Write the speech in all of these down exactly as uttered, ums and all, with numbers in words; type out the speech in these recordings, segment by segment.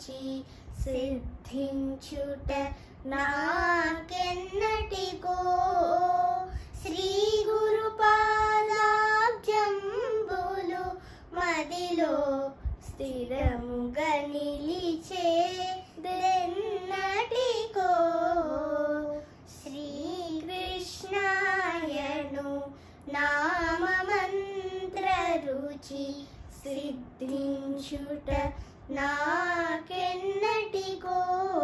రుచి సిద్ధించుట నాకెన్నటికో శ్రీ గురు పాదాబ్జంబులు మదిలో స్థిరముగా నిలిచే దెన్నటికో శ్రీకృష్ణాయను నామమంత్ర రుచి సిద్ధించుట నాకెన్నటికో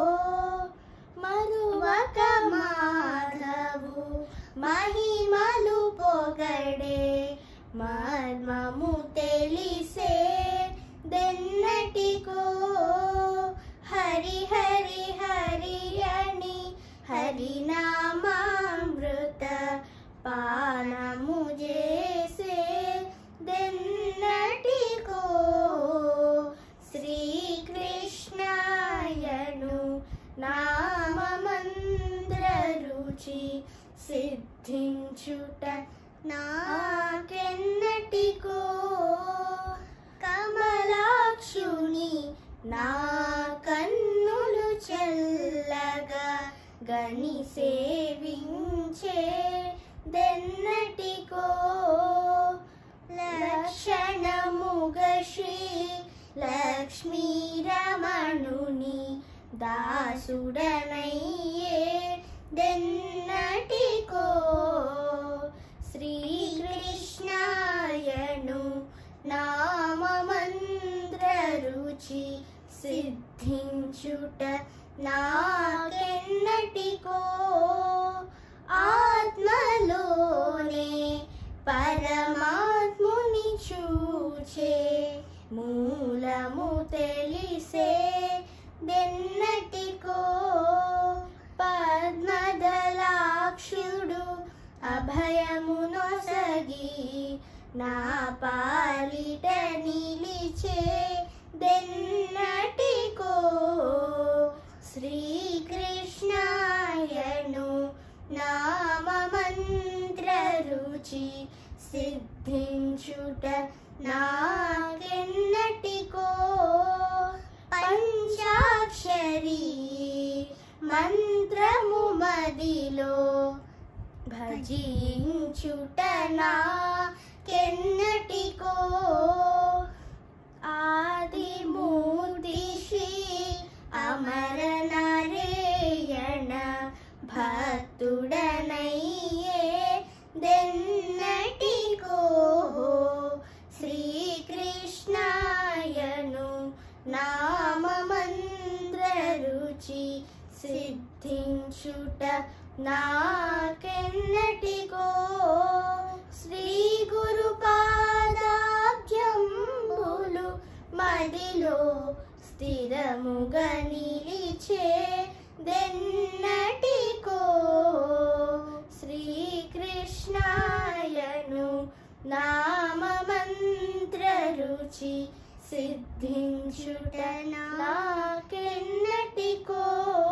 మరువక మాధవు మహిమలు పొగడే మర్మము తెలిసే దెన్నటికో హరి హరి హరి అని హరినామామృత పానము చేసే దెన్నటికో శ్రీకృష్ణాయను నామమంత్ర రుచి సిద్ధించుట నాకెన్నటికో కమలాక్షుని నా కన్నులు చల్లగా గని సేవించే దెన్నటికో లక్షణముగ శ్రీ లక్ష్మీరమణుని దాసుడనయ్యే దెన్నటికో శ్రీకృష్ణాయను నామమంత్ర రుచి సిద్ధించుట నాకెన్నటికో ఆత్మలోనే పరమాత్ముని చూచే మూలము తెలిసే దెన్నటికో పద్మదలాక్షుడు అభయమునొసగి నా పాలిట నిలిచే దెన్నటికో శ్రీకృష్ణాయను నామమంత్ర రుచి సిద్ధించుట నాకెన్నటికో పంచాక్షరీ మంత్రము మదిలో భజించుట నాకెన్నటికో ఆదిమూర్తి శ్రీ అమర నారాయణ భక్తుడనయ్యే దెన్నటికో శ్రీకృష్ణాయను నామమంత్ర రుచి సిద్ధించుట నాకెన్నటికో శ్రీ గురు పాదాబ్జంబులు మదిలో స్థిరముగా నిలిచే దెన్నటికో శ్రీకృష్ణాయను నామమంత్ర రుచి సిద్ధించుట నాకెన్నటికో